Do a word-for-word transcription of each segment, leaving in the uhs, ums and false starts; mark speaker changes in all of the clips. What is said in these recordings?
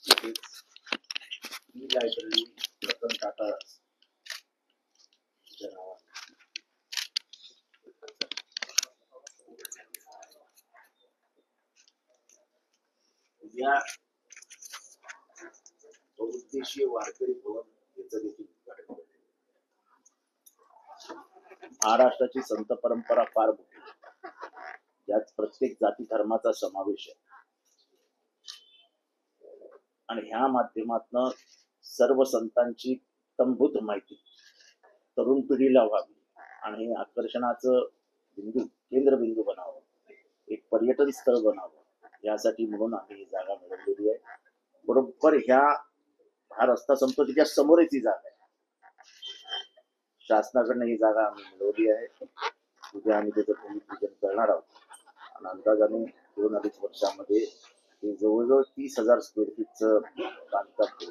Speaker 1: ही library Ratan Tata या बहुउद्देशीय वारकरी भवन याचं देखील उद्घाटन केले. महाराष्ट्राची संत परंपरा फार मोठी, यात प्रत्येक जाती धर्माचा समावेश आहे आणि ह्या माध्यमातून सर्व संतांची तंभूत माहिती तरुण पिढीला व्हावी आणि आकर्षणाचं बिंदू केंद्रबिंदू बनावं, एक पर्यटन स्थळ बनावं, यासाठी म्हणून आम्ही ही जागा मिळवलेली आहे. बरोबर ह्या हा रस्ता संपतो तिच्या समोरच ही जागा आहे. शासनाकडनं ही जागा आम्ही मिळवली आहे. उद्या आम्ही त्याचं भूमिपूजन करणार आहोत आणि अंदाजाने दोन अडीच वर्षामध्ये हे जवळजवळ तीस हजार स्क्वेअर फीटचं बांधकाम पूर्ण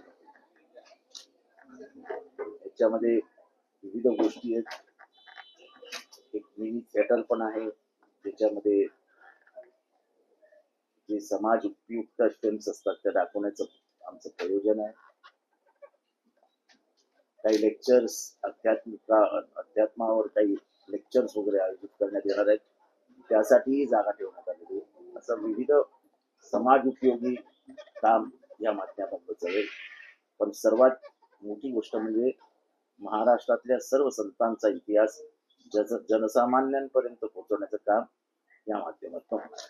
Speaker 1: होईल. याच्यामध्ये विविध गोष्टी आहेत. एक मिनी थिएटर पण आहे, त्याच्यामध्ये जे समाज उपयुक्त फिल्म्स असतात त्या दाखवण्याचं आमचं प्रयोजन आहे. काही लेक्चर्स अध्यात्मिक अध्यात्मावर काही लेक्चर्स वगैरे आयोजित करण्यात येणार आहेत, त्यासाठीही जागा ठेवण्यात आलेली आहे. असं विविध समाज उपयोगी काम या माध्यमातून चालेल. पण सर्वात मोठी गोष्ट म्हणजे महाराष्ट्रातल्या सर्व संतांचा इतिहास जन जनसामान्यांपर्यंत पोहोचवण्याचं काम या माध्यमातून होणार.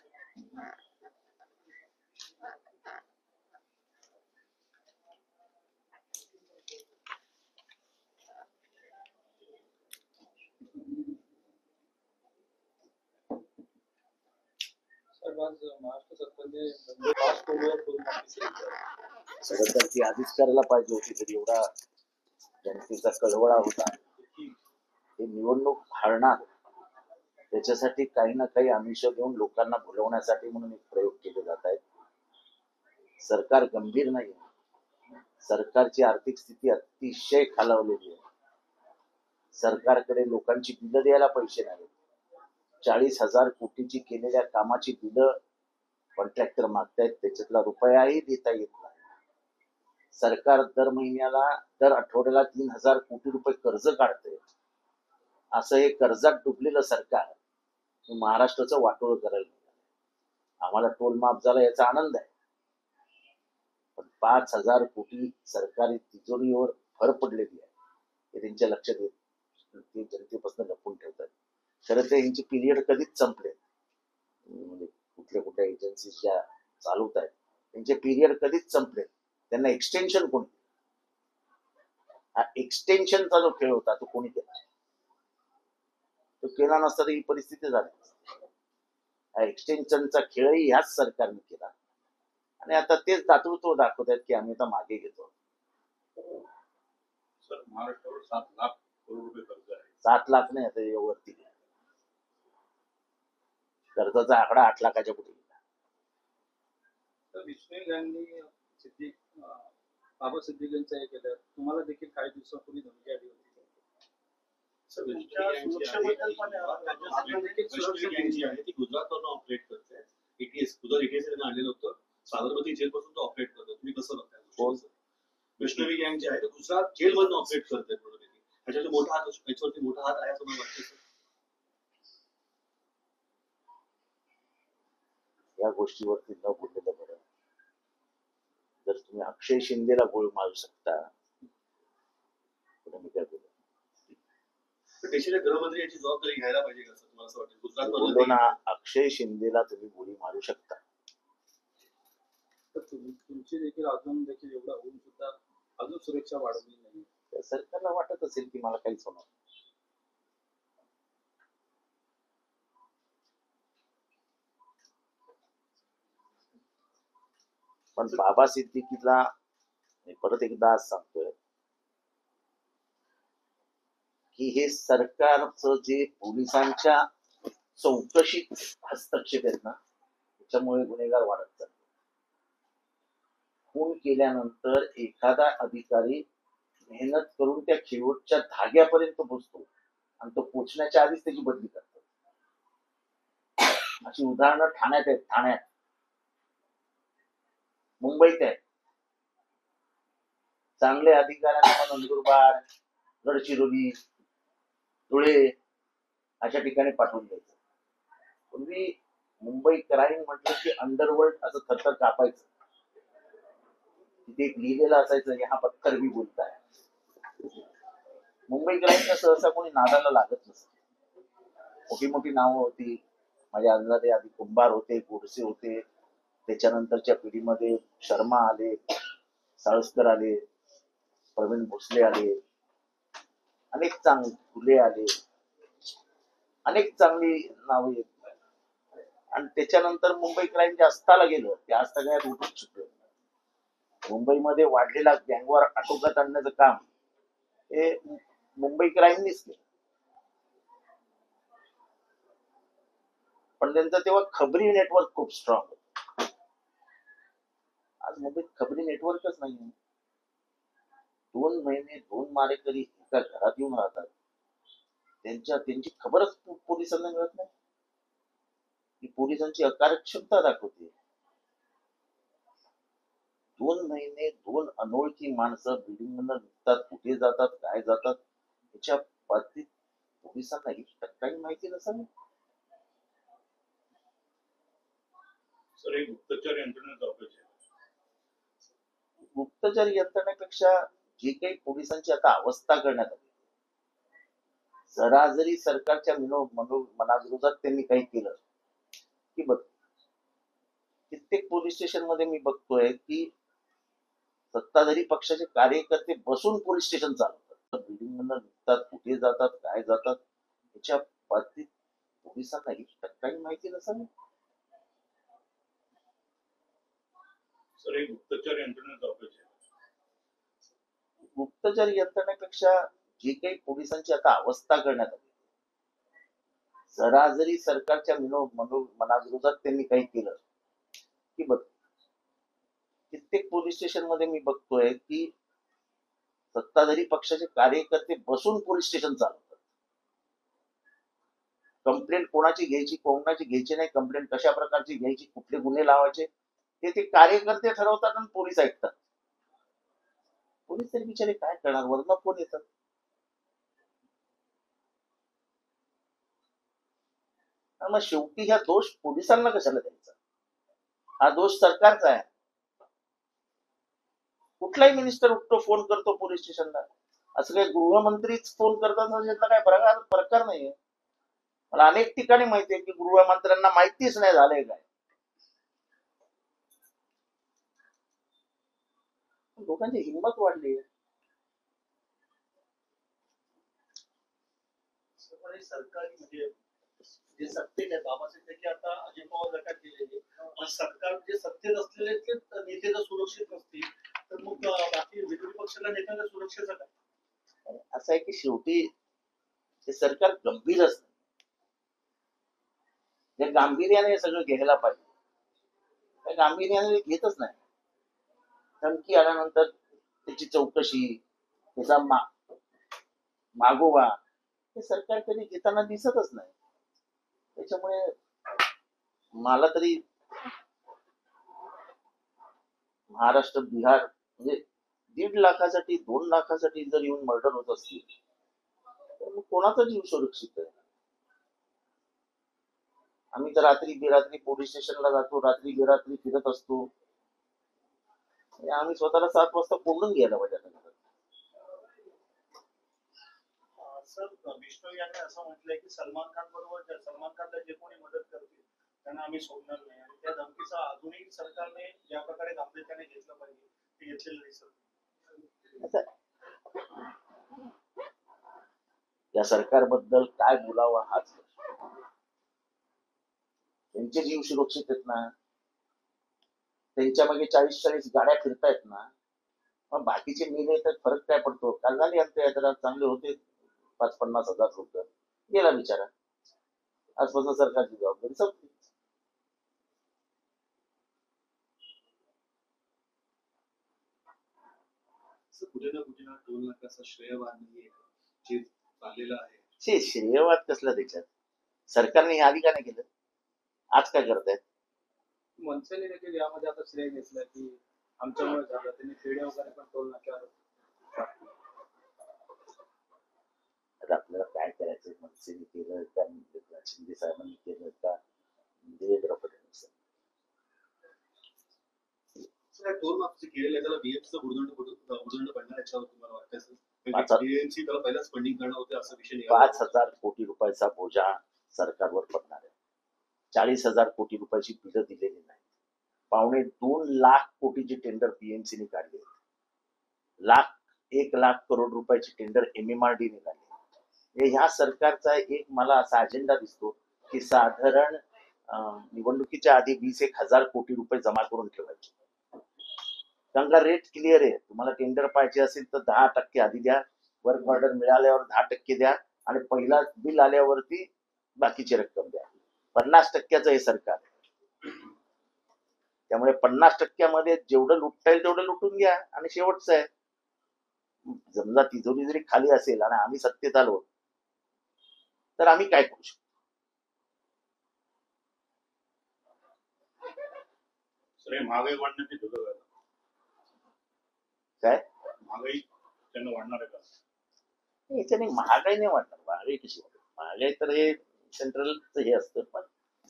Speaker 1: खरं तर ती आधीच करायला पाहिजे होती, तरी एवढा जनतेचा कळवळा होता. हे निवडणूक हारणार त्याच्यासाठी काही ना काही आमिष देऊन लोकांना भुलवण्यासाठी म्हणून एक प्रयोग केले जात आहेत. सरकार गंभीर नाही, सरकारची आर्थिक स्थिती अतिशय खालावलेली आहे. सरकारकडे लोकांची बिलं द्यायला पैसे नाहीत. चाळीस हजार कोटीची केलेल्या कामाची बिलं कॉन्ट्रॅक्टर मागतायत, त्याच्यातला रुपयाही देता येत नाही. सरकार दर महिन्याला दर आठवड्याला तीन हजार कोटी रुपये कर्ज काढतंय. असं हे कर्जात डुबलेलं सरकार महाराष्ट्राचं वाटोळं करायला निघालं. आम्हाला टोल माफ झाला याचा आनंद आहे, पण पाच हजार कोटी सरकारी तिजोरीवर भर पडलेली आहे हे त्यांच्या लक्षात येत, ते जनतेपासून लपून ठेवतात. खरं तर यांची पिरियड कधीच संपले, म्हणजे कुठल्या कुठल्या एजन्सी ज्या चालवत आहेत त्यांचे पिरियड कधीच संपले. त्यांना एक्सटेन्शन कोणी, हा एक्सटेन्शनचा जो खेळ होता तो कोणी केला? तो केला नसता तर ही परिस्थिती झाली. हा एक्सटेन्शनचा खेळही ह्याच सरकारने केला आणि आता तेच दातृत्व दाखवत आहेत की आम्ही आता मागे घेतो.
Speaker 2: सर, महाराष्ट्रावर सात लाख करोड रुपये कर्ज आहे.
Speaker 1: सात लाख नाही, आता वरती कर्जाचा आकडा आठ लाखाच्या पुढे गेला.
Speaker 3: विष्णू यांनी सिद्धी बाबा सिद्दीकींचं हे केलं, तुम्हाला देखील काही दिवसापूर्वी धमकी आली होती.
Speaker 2: गुजरातवरून ऑपरेट करते, एटीएस गुजरात एटीएस आलेलं होतं. साबरमती जेल पासून तो ऑपरेट करतो. तुम्ही कसं बघताय? वैष्णवी गँग जे आहे ते गुजरात जेल मधून ऑपरेट करते. त्याच्यावरती मोठा हात याच्यावरती मोठा हात आहे असं मला वाटतं.
Speaker 1: या गोष्टीवरती न बोललेलं बरं. जर तुम्ही अक्षय शिंदेला गोळी मारू शकता तर मी काय बोलू?
Speaker 2: देशाच्या गृहमंत्री याची जबाबदारी घ्यायला पाहिजे का तुम्हाला असं वाटतं? गुजरात
Speaker 1: बोललो ना, अक्षय शिंदेला तुम्ही गोळी मारू शकता,
Speaker 3: तर तुमची देखील अजून देखील एवढा होऊन सुद्धा अजून सुरक्षा वाढवली नाही.
Speaker 1: त्या सरकारला वाटत असेल की मला काहीच होणार. पण बाबा सिद्दीकीला मी परत एकदा आज सांगतोय की हे सरकारचं जे पोलिसांच्या चौकशीत हस्तक्षेप आहेत ना, त्याच्यामुळे गुन्हेगार वाढत चालले. खून केल्यानंतर एखादा अधिकारी मेहनत करून त्या शेवटच्या धाग्यापर्यंत पोहोचतो आणि तो पोचण्याच्या आधीच त्याची बदली करतो. अशी उदाहरणं ठाण्यात आहेत, ठाण्यात मुंबईत आहेत. चांगले अधिकाऱ्यांना मग नंदुरबार, गडचिरोली, धुळे अशा ठिकाणी पाठवून द्यायचं. पूर्वी मुंबई क्राईम म्हटलं की अंडरवर्ल्ड असं थरथर कापायचं. तिथे एक लिहिलेलं असायचं की हा पत्थर भी बोलता है. मुंबई क्राईमच्या सहसा कोणी नादाला लागत नसतं. मोठी मोठी नावं होती. माझ्या अंदाजे आधी कुंभार होते, गोडसे होते, त्याच्यानंतरच्या पिढीमध्ये शर्मा आले, साळसकर आले, प्रवीण भोसले आले, अनेक चांगले फुले आले, अनेक चांगली नावं येत. आणि त्याच्यानंतर मुंबई क्राईम जे अस्ताला गेलं ते आज सगळ्यात उठून चुकलं. मुंबईमध्ये वाढलेला गँगवर आटोक्यात आणण्याचं काम हे मुंबई क्राईमनीच केलं. पण त्यांचं तेव्हा खबरी नेटवर्क खूप स्ट्रॉंग होतं. आज मुंबईत खबरी नेटवर्कच नाही. दोन महिने दोन मारेकरी एका घरात येऊन राहतात. त्यांच्या त्यांची खबरच पोलिसांना मिळत नाही. ही पोलिसांची अकार्यक्षमता दाखवते. दोन महिने दोन अनोळखी माणसं बिल्डिंग मधून निघतात, कुठे जातात, काय जातात, याच्या बाबतीत पोलिसांना एक टक्काही माहिती नसावी.
Speaker 2: सर एक गुप्तचर यंत्रणेचा ऑफिस आहे.
Speaker 1: गुप्तचर यंत्रणेपेक्षा जी काही पोलिसांची आता अवस्था करण्यात आली, जरा जरी सरकारच्या विनो मनो मनाविरोधात त्यांनी काही केलं की बघ, कित्येक पोलीस स्टेशन मध्ये मी बघतोय की सत्ताधारी पक्षाचे कार्यकर्ते बसून पोलीस स्टेशन चालवतात. बिल्डिंग मधून निघतात, कुठे जातात, काय जातात, याच्या बाबतीत पोलिसांना एक टक्काही माहिती नसावी.
Speaker 2: सर एक गुप्तचर यंत्रणेचा ऑफिस आहे.
Speaker 1: गुप्तचर यंत्रणेपेक्षा जी काही पोलिसांची आता अवस्था करण्यात आली, जरा जरी सरकारच्या विनो मनो मनाविरोधात त्यांनी काही केलं की बघ, कित्येक पोलीस स्टेशन मध्ये मी बघतोय की सत्ताधारी पक्षाचे कार्यकर्ते बसून पोलीस स्टेशन चालवतात. कंप्लेंट कोणाची घ्यायची, कोणाची घ्यायची नाही, कंप्लेंट कशा प्रकारची घ्यायची, कुठले गुन्हे लावायचे, ते ते कार्यकर्ते ठरवतात आणि पोलीस ऐकतात. पोलीस तरी बिचारे काय करणार, वरनं फोन येतात. मग शेवटी ह्या दोष पोलिसांना कशाला द्यायचा? हा दोष सरकारचा आहे. कुठलाही मिनिस्टर उठतो, फोन करतो पोलीस स्टेशनला. असं काही गृहमंत्रीच फोन करतात यातला काय प्रकार प्रकार नाहीये. मला अनेक ठिकाणी माहिती आहे की गृहमंत्र्यांना माहितीच नाही झालंय काय. लोकांची हिंमत वाढली आहे.
Speaker 2: सरकारी म्हणजे जे सत्तेत आहे बाबासाहेब आता अजित पवार गटात गेलेले, सरकार जे सत्तेत असलेले ते नेते जर सुरक्षित नसतील तर मग बाकी विरोधी पक्षाला नेत्यांना सुरक्षेचा काय?
Speaker 1: असं आहे की शेवटी हे सरकार गंभीर असतं. या गांभीर्याने हे सगळं घ्यायला पाहिजे. त्या गांभीर्याने घेतच नाही. धमकी आल्यानंतर त्याची चौकशी, त्याचा मा मागोवा हे सरकार कधी घेताना दिसतच नाही. त्याच्यामुळे मला तरी महाराष्ट्र, बिहार म्हणजे दीड लाखासाठी दोन लाखासाठी जर येऊन मर्डर होत असतील तर मग कोणाचा जीव सुरक्षित आहे? आम्ही तर रात्री बेरात्री पोलीस स्टेशनला जातो, रात्री बेरात्री फिरत असतो. आम्ही स्वतःला सात वाजता कोंडून घ्यायला पाहिजे.
Speaker 2: सर विष्णू यांनी असं म्हटलंय की सलमान खान बरोबर सलमान खानला जे कोणी मदत करतील त्यांना आम्ही सोडणार नाही, आणि त्या धमकीचा अजूनही सरकारने ज्या प्रकारे गांभीर्याने घेतलं पाहिजे ते घेतलेलं नाही सर.
Speaker 1: या सरकारबद्दल काय बोलावं हाच प्रश्न. त्यांचे जीव सुरक्षित आहेत ना, त्यांच्या मागे चाळीस चाळीस गाड्या फिरतायत ना, मग बाकीचे मेले तर फरक काय पडतो? काल झाले आमच्या यात्रा चांगले होते, पाच पन्नास हजार रुपये गेला बिचारा. आजपासून सरकारची जबाबदारी संपली.
Speaker 2: कुठे ना कुठे टोल नाक्याचा श्रेयवाद जे चाललेला आहे.
Speaker 1: शे श्रेयवाद कसला त्याच्यात? सरकारने हे आधी का नाही केलं? आज काय करतायत?
Speaker 3: मनसेने देखील यामध्ये आता श्रेय घेतलं की आमच्यामुळे झालं, त्यांनी खेडे वगैरे पण टोल नाक्यावर
Speaker 1: तर आपल्याला काय करायचं, मनसेने केलं का शिंदे साहेबांनी केलं का देवेंद्र फडणवीस.
Speaker 2: सर, टोल माफ जे केलेलं आहे त्याला बीएमसीचा भुर्दंड भुर्दंड पडणार याच्यावर तुम्हाला वाटतं सर?
Speaker 1: पाच-
Speaker 2: बीएमसी त्याला पहिलाच फंडिंग करणार होते असा विषय निघाला
Speaker 1: पाच
Speaker 2: होता.
Speaker 1: हजार कोटी रुपयाचा बोजा सरकारवर पडणार आहे. चाळीस हजार कोटी रुपयाची बिलं दिलेली नाही. पावणे दोन लाख कोटीची टेंडर पीएमसीने काढली. लाख एक लाख करोड रुपयाची टेंडर एमएमआरडीने काढली. हे ह्या सरकारचा एक मला असा अजेंडा दिसतो की साधारण अं, निवडणुकीच्या आधी वीस एक हजार कोटी रुपये जमा करून ठेवायचे. कारण का रेट क्लिअर आहे. तुम्हाला टेंडर पाहिजे असेल तर दहा टक्के आधी द्या, वर्क ऑर्डर मिळाल्यावर दहा टक्के द्या आणि पहिला बिल आल्यावरती बाकीची रक्कम द्या. पन्नास टक्क्याचं हे सरकार आहे. त्यामुळे पन्नास टक्क्यामध्ये जेवढं लुटता येईल तेवढं लुटून घ्या आणि शेवटचं आहे. समजा तिजोरी जरी खाली असेल आणि आम्ही सत्तेत आलो तर आम्ही काय करू शकतो?
Speaker 4: सर, महागाई वाढण्याची धोका आहे.
Speaker 1: काय
Speaker 4: महागाई त्यांना वाढणार आहे का?
Speaker 1: याच्याने महागाई नाही वाटणार. महागाई कशी वाटत? महागाई तर हे सेंट्रलचं हे असतं, पण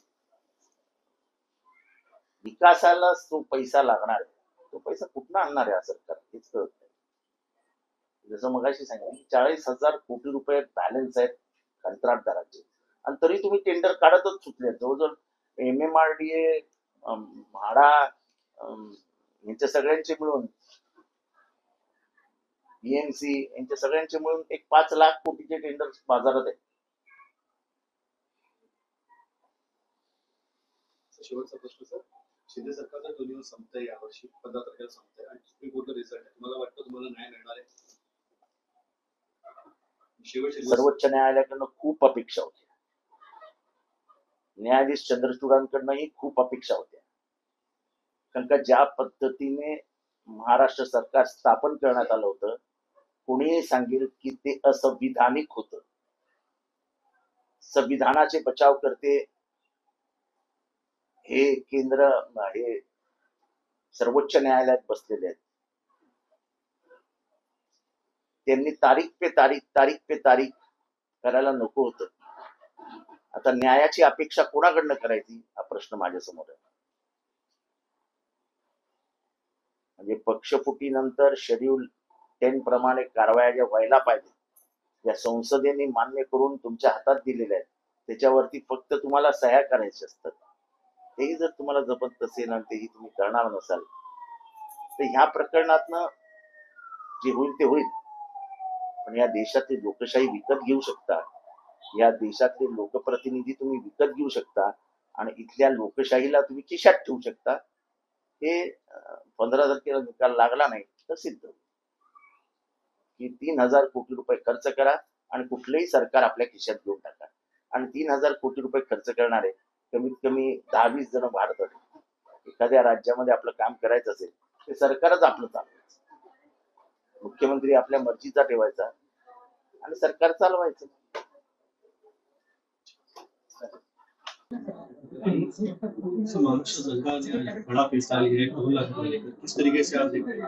Speaker 1: विकासाला जो पैसा लागणार आहे तो पैसा कुठनं आणणार आहे हा सरकार हेच कळत नाही. जसं मगाशी सांगितलं चाळीस हजार कोटी रुपये बॅलन्स आहेत कंत्राटदारांचे आणि तरी तुम्ही टेंडर काढतच सुटले. जवळजवळ M M R D A MHADA यांच्या सगळ्यांचे मिळून बीएमसी यांच्या सगळ्यांचे मिळून एक पाच लाख कोटीचे टेंडर बाजारात आहेत.
Speaker 2: शेवटचा प्रश्न सर, शिंदे सरकारचा दोन्ही संपतंय यावर्षी, पंधरा तारखेला संपतंय आणि सुप्रीम कोर्टचा रिझल्ट आहे. तुम्हाला वाटतं तुम्हाला न्याय मिळणार आहे? शेवटचे दिवस-
Speaker 1: सर्वोच्च न्यायालयाकडनं खूप अपेक्षा होत्या. न्यायाधीश चंद्रचूडांकडनंही खूप अपेक्षा होत्या. कारण का ज्या पद्धतीने महाराष्ट्र सरकार स्थापन करण्यात आलं होतं, कोणीही सांगेल की ते असंविधानिक होतं. संविधानाचे बचाव करते हे केंद्र हे सर्वोच्च न्यायालयात बसलेले आहेत. त्यांनी तारीख पे तारीख तारीख पे तारीख करायला नको होतं. आता न्यायाची अपेक्षा कोणाकडनं करायची हा प्रश्न माझ्या समोर आहे. म्हणजे पक्षफुटीनंतर शेड्यूल टेन प्रमाणे कारवाया ज्या व्हायला पाहिजे या संसदेने मान्य करून तुमच्या हातात दिलेल्या आहेत, त्याच्यावरती फक्त तुम्हाला सह्या करायच्या असतात. तेही जर तुम्हाला जमत नसेल आणि तेही तुम्ही करणार नसाल तर ह्या प्रकरणातनं जे होईल ते होईल. पण या देशातली लोकशाही विकत घेऊ शकता, या देशातले लोकप्रतिनिधी तुम्ही विकत घेऊ शकता आणि इथल्या लोकशाहीला तुम्ही खिशात ठेवू शकता. हे पंधरा तारखेला निकाल लागला नाही तर सिद्ध होईल की तीन हजार कोटी रुपये खर्च करा आणि कुठलंही सरकार आपल्या खिशात घेऊन टाका. आणि तीन हजार कोटी रुपये खर्च करणारे कमीत कमी दहा वीस जण भारतात. एखाद्या राज्यामध्ये आपलं काम करायचं असेल ते सरकारच आपलं चालवायचं. मुख्यमंत्री आपल्या मर्जीचा ठेवायचा आणि सरकार चालवायचं.
Speaker 2: महाराष्ट्र सरकार ने बड़ा फैसला लिया है दो लाख को लेकर, किस तरीके से आप देखते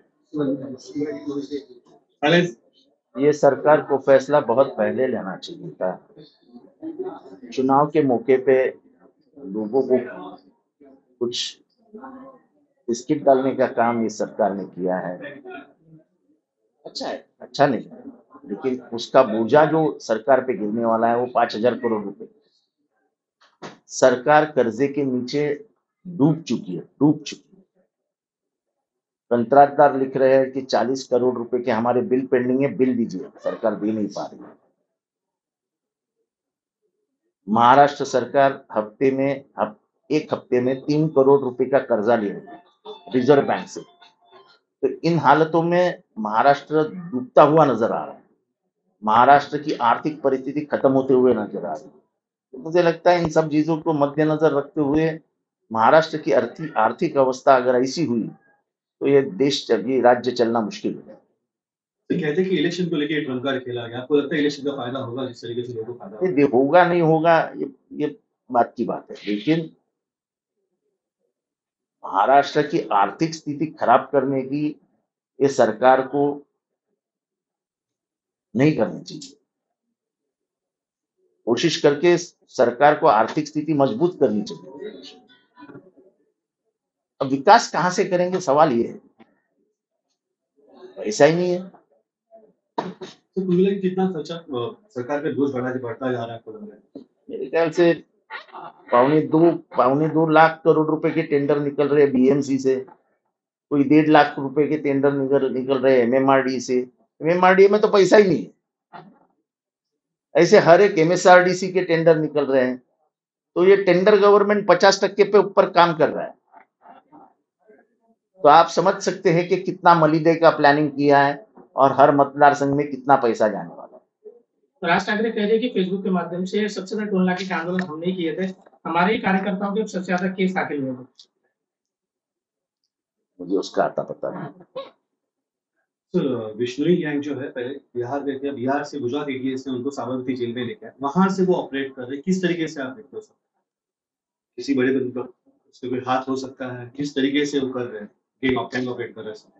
Speaker 2: हैं?
Speaker 1: ये सरकार को फैसला बहुत पहले लेना चाहिए था. चुनाव के मौके पे लोगों को कुछ बिस्किट डालने का काम ये सरकार ने किया है. अच्छा है, अच्छा नहीं है, लेकिन उसका बोझा जो सरकार पे गिरने वाला है वो पांच हजार करोड़ रुपए. सरकार कर्जे के नीचे डूब चुकी है, डूब चुकी है. कंत्राटदार लिख रहे हैं कि चालीस करोड़ रुपए के हमारे बिल पेंडिंग है, बिल दीजिए. सरकार दे नहीं पा रही है. महाराष्ट्र सरकार हफ्ते में हफ, एक हफ्ते में तीन करोड़ रुपए का कर्जा ले रही है रिजर्व बैंक से. तो इन हालतों में महाराष्ट्र डूबता हुआ नजर आ रहा है. महाराष्ट्र की आर्थिक परिस्थिति खत्म होते हुए नजर आ रही है. तो मुझे लगता है इन सब चीजों को मद्देनजर रखते हुए महाराष्ट्र की आर्थिक आर्थिक अवस्था अगर ऐसी हुई तो ये देश ये राज्य चलना मुश्किल है.
Speaker 2: तो कहते हैं कि इलेक्शन को लेकर ट्रम्पकार खेला गया, आपको लगता है इलेक्शन का फायदा होगा जिस तरीके से लोगों को फायदा होगा?
Speaker 1: ये होगा नहीं होगा ये ये बात की बात है, लेकिन महाराष्ट्र की आर्थिक स्थिति खराब करने की ये सरकार को नहीं करनी चाहिए. कोशिश करके सरकार को आर्थिक स्थिति मजबूत करनी चाहिए। अब विकास कहां से करेंगे, सवाल ये है, पैसा ही नहीं है।
Speaker 2: तो कुल मिला के कितना खर्चा अ, सरकार पे बोझ बढ़ा बढ़ता जा रहा है आपको लग रहा है?
Speaker 1: मेरे ख्याल से पौने दो पौने दो लाख करोड़ रुपए के टेंडर निकल रहे बीएमसी से, कोई डेढ़ लाख रुपए के टेंडर निकल निकल रहे एमएमआरडी से। एमएमआरडी में तो पैसा ही नहीं है। ऐसे हर एक एमएसआरडीसी के टेंडर निकल रहे हैं, तो ये टेंडर गवर्नमेंट पचास टक्के पे ऊपर काम कर रहा है। तो आप समझ सकते हैं कि कितना मलिदे का प्लानिंग किया है और हर मतदार संघ में कितना पैसा जाने वाला है।
Speaker 5: राज ठाकरे कह रहे हैं कि फेसबुक के माध्यम से सबसे ज्यादा टोल नाके के आंदोलन हमने किए थे, हमारे ही कार्यकर्ताओं के सबसे ज्यादा केस दाखिल हुए थे।
Speaker 1: मुझे उसका आता पता नहीं।
Speaker 2: सर विष्णुई गैंग जो है पहले बिहार गए थे, बिहार से गुजरात एटीएस ने उनको साबरमती जेल में लेके आए, वहां से वो ऑपरेट कर रहे हैं। किस तरीके से आप देखते हो सर, किसी बड़े बंदे का उसके कोई हाथ हो सकता है, किस तरीके से वो कर रहे हैं, गैंग ऑपरेट कर रहे हैं?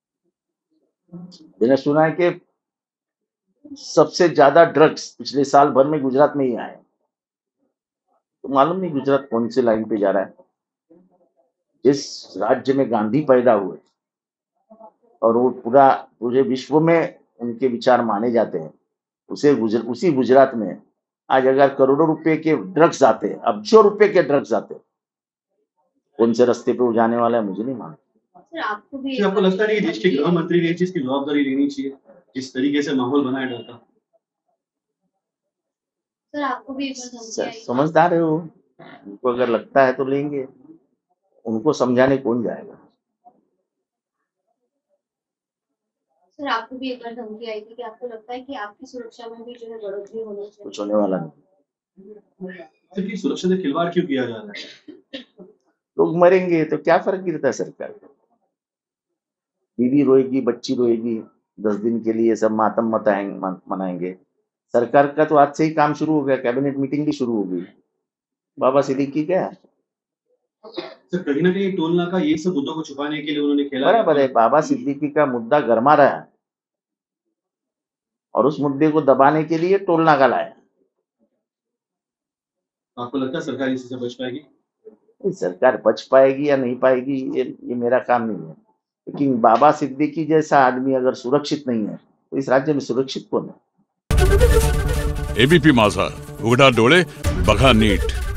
Speaker 1: मैंने सुना है कि सबसे ज्यादा ड्रग्स पिछले साल भर में गुजरात में ही आए, तो मालूम नहीं गुजरात कौन से लाइन पे जा रहा है। जिस राज्य में गांधी पैदा हुए और वो पूरा पूरे विश्व में उनके विचार माने जाते हैं, उसे गुजर उसी गुजरात में आज अगर करोड़ों रुपए के ड्रग्स आते, अब्जों रुपए के ड्रग्स आते, कौन से रास्ते पे वो जाने वाला है मुझे नहीं मालूम।
Speaker 6: सर आपको भी
Speaker 2: क्या आपको लगता है कि देश के गृह मंत्री ने इस चीज की जवाबदारी लेनी चाहिए, जिस तरीके से माहौल बनाया जाता?
Speaker 6: सर आपको भी एक बार धमकी
Speaker 1: सर,
Speaker 6: आई।
Speaker 1: समझदार है वो, उनको अगर लगता है तो लेंगे, उनको समझाने कौन जाएगा।
Speaker 6: सर आपको भी एक बार धमकी आई थी कि आपको लगता है कि आपकी सुरक्षा में भी जो है बढ़ोतरी होनी चाहिए।
Speaker 1: कुछ होने वाला नहीं।
Speaker 2: सर की सुरक्षा से खिलवाड़ क्यों किया जा रहा है?
Speaker 1: लोग मरेंगे तो क्या फर्क गिरता है सरकार को। बीवी रोएगी, बच्ची रोएगी, दस दिन के लिए सब मातम मताएंगे मनाएंगे। सरकार का तो आज से ही काम शुरू हो गया, कैबिनेट मीटिंग भी शुरू हो गई। बाबा सिद्दीकी क्या है,
Speaker 2: सर कहीं ना कहीं टोल नाका ये सब मुद्दों को छुपाने के लिए उन्होंने खेला।
Speaker 1: बराबर है। बाबा सिद्दीकी का मुद्दा गरमा रहा है और उस मुद्दे को दबाने के लिए टोल नाका लाया।
Speaker 2: आपको लगता है सरकार इसी से बच पाएगी?
Speaker 1: सरकार बच पाएगी या नहीं पाएगी ये ये मेरा काम नहीं है, लेकिन बाबा सिद्दीकी जैसा आदमी अगर सुरक्षित नहीं है तो इस राज्य में सुरक्षित कौन है।
Speaker 7: एबीपी माझा, उघडा डोळे बघा नीट।